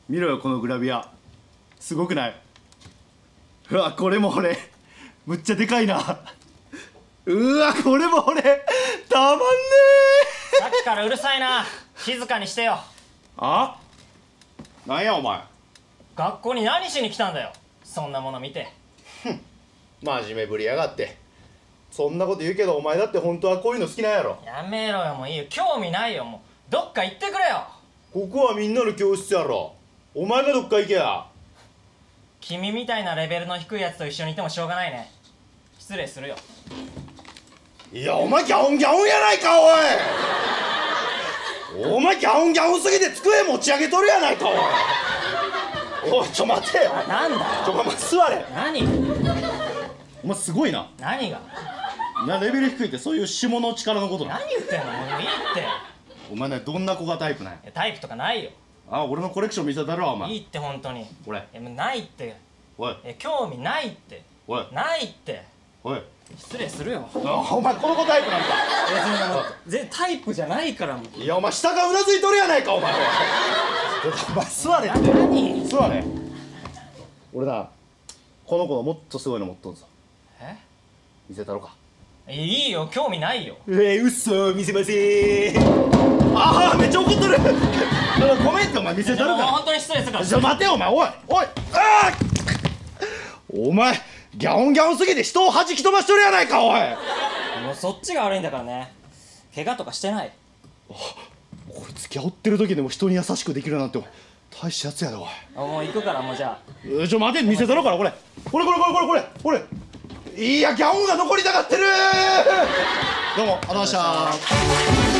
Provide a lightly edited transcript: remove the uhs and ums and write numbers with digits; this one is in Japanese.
見ろよこのグラビア、すごくない？うわこれも俺むっちゃでかいな。うわこれも俺たまんねえ。さっきからうるさいな。静かにしてよ。 あ？なんやお前。 学校に何しに来たんだよ、そんなもの見て。 真面目ぶりやがって。そんなこと言うけどお前だって本当はこういうの好きなんやろ。 やめろよ、もういいよ、興味ないよ。もうどっか行ってくれよ。 ここはみんなの教室やろ。お前がどっか行けや。 君みたいなレベルの低いやつと一緒にいてもしょうがないね。失礼するよ。 いやお前ギャオンギャオンやないかおい。お前ギャオンギャオンすぎて机持ち上げとるやないかおい。おいちょ待てよ。 なんだよ。 お前座れ。 何？ お前すごいな。 何が？ レベル低いってそういう下の力のことな。 何言ってんの？もういいって。 お前ねどんな子がタイプなんや。 タイプとかないよ。 あ、俺のコレクション見せたるわお前。 いいって本当に。 これ。 もうないって。 おい。 興味ないって。 おい。 ないって。おい。失礼するよ。 お前この子タイプなんか。 全然タイプじゃないからもう。 いやお前下がうなずいとるやないかお前。お前座れって。 何？ 座れ。俺なこの子のもっとすごいの持っとんぞ。 え？ 見せたろか。 いいよ、興味ないよ。 うっそ見せませー。ああめっちゃ怒っとる。ごめんってお前見せたるから。 本当に失礼するから。 じゃ待てよお前。おいおい。ああお前ギャオンギャオンすぎて人を弾き飛ばしとるやないかおい。 もうそっちが悪いんだからね。怪我とかしてない。 こいつギャオってる時でも人に優しくできるなんて大したやつやでおい。 もう行くからもうじゃあ。 ちょ待て見せたろからこれ。これ。いやギャオンが残りたがってる。どうもありがとうございました。